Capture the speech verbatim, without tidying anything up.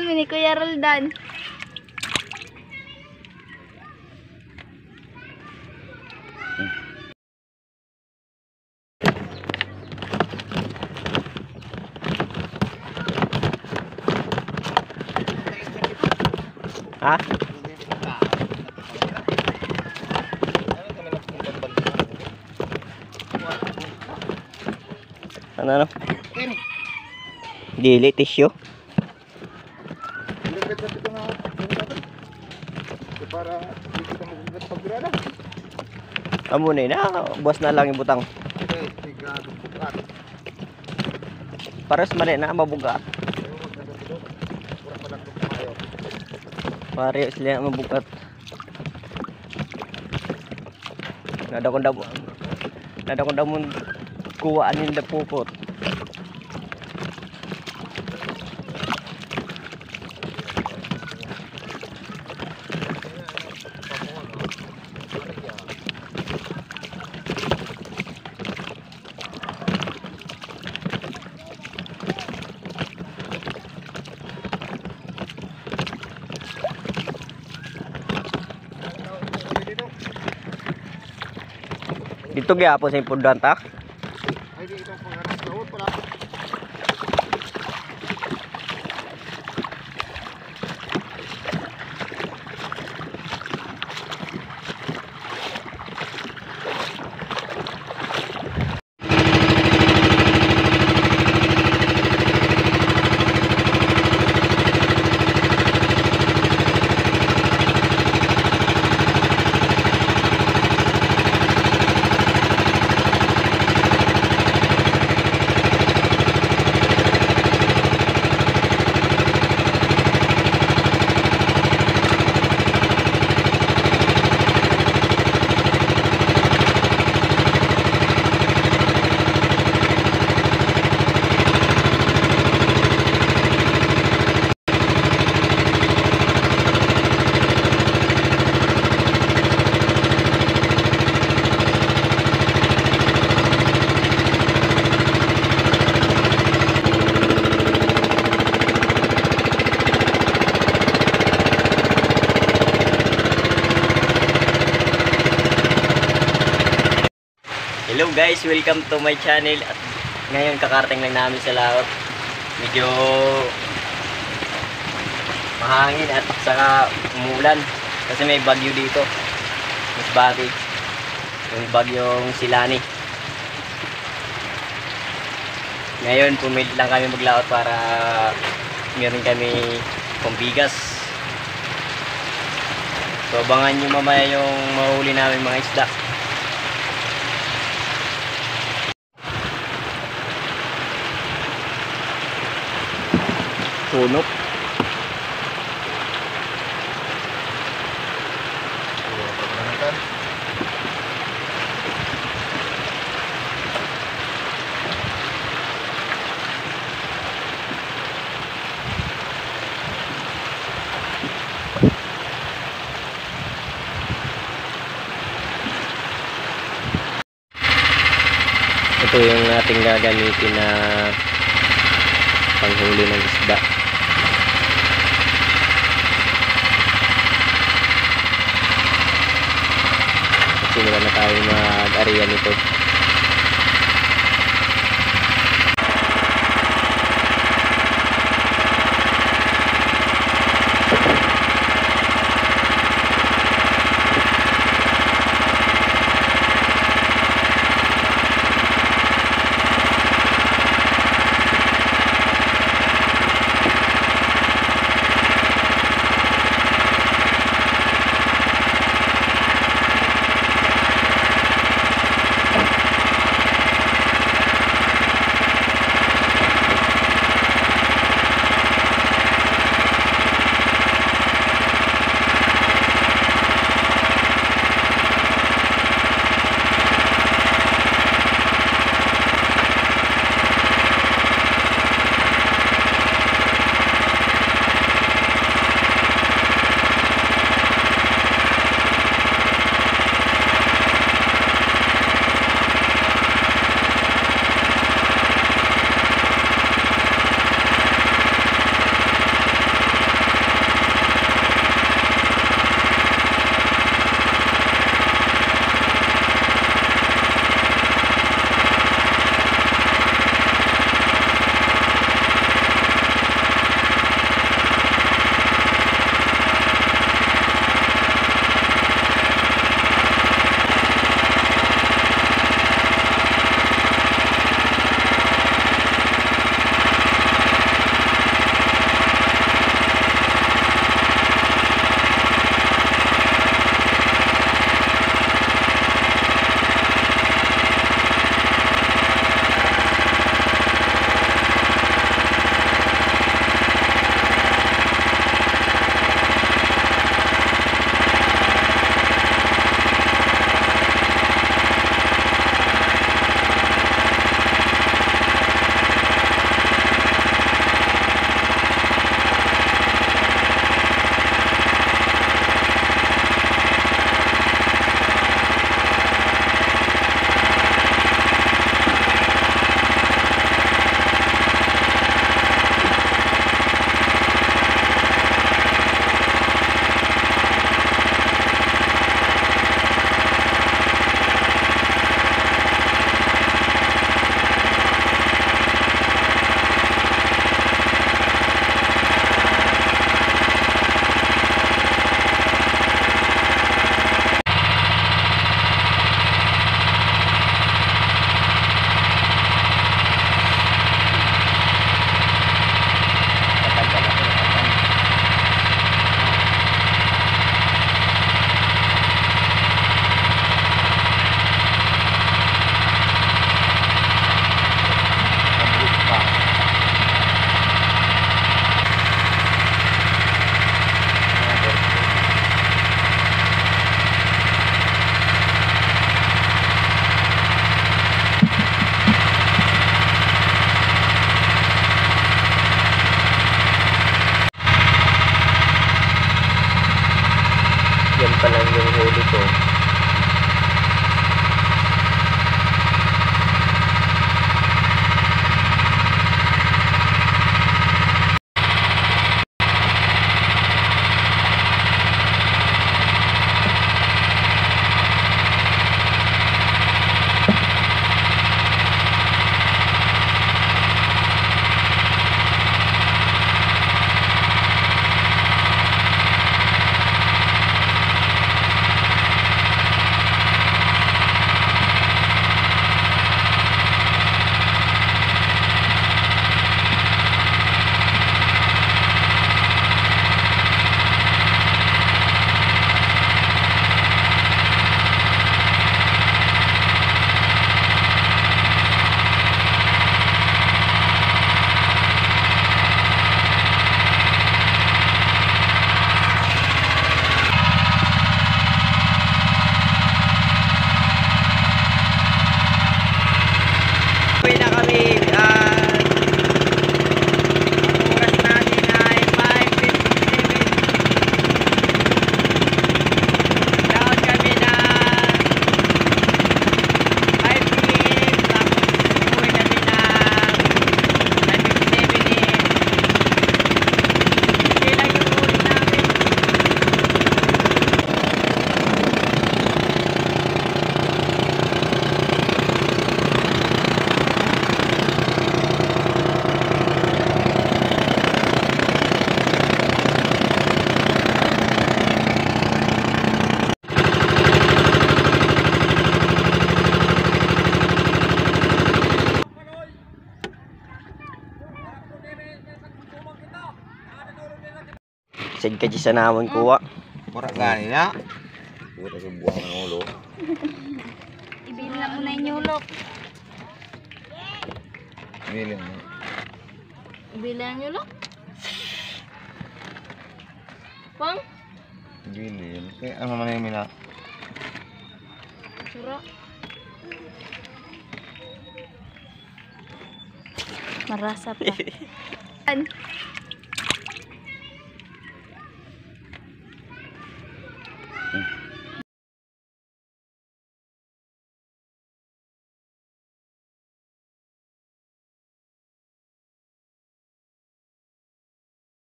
namin ni Kuya Roldan. Ha? Ano ano? Dili tissue. Para hindi kita magugat paggrana. Amo na na, buwas na lang yung butang. Eh, sigado bugat. Pares mali na mabugat. Pares sila mabugat. Nada ko damo. Nada ko damo kuwaan yung dapukot. Dito gyapon sa impudanta. Ay di itong pangarap daw pala. Hello guys, welcome to my channel. At ngayon kakarating lang namin sa laot. Medyo mahangin at saka umulan kasi may bagyo dito. Mas bati. Yung bagyong Silani. Ngayon pumilit lang kami maglaot para meron kami pambigas. So abangan nyo mamaya yung mahuli namin mga isda. Punok. Ito yung ating gagamitin na panghuli ng isda. Simula na tayo mag-area nito. pa lang yung huli ko. Uwi na kami. Ah, ang oras natin ay five fifty-seven. Down kami na five p m Tapos uwi kami na five fifty-seven a m Hindi lang yung uwi namin. Sige ka dyan sa naman kuha. Mura gani na. Buta sa buwang ng ulo. Ibili na muna yung nyulok. Bilin mo. Ibili ang nyulok? Pang? Bilin. Kaya ano man yung mina? Sura. Marasa pa. An?